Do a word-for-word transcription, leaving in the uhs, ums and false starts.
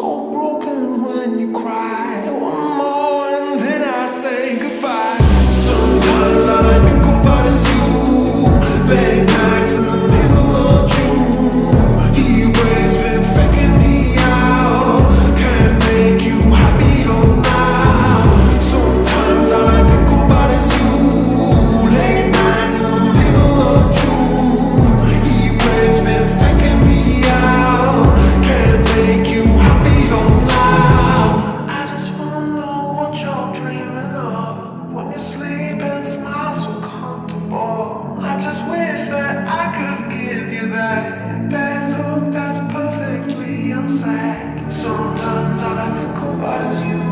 so broken when you cry. One more and then I say goodbye. Sometimes all I think about is you. Late nights in the middle of June. He waves been faking me out. Can't make you happier now. Sometimes all I think about is you. Late nights in the middle of June. He waves been faking me out. Can't make you happier now. I just wanna know what you're dreaming of when you sleep and smile so comfortable. I just wish that I could give you that bad look that's perfectly unsaid. Sometimes all I think about is you.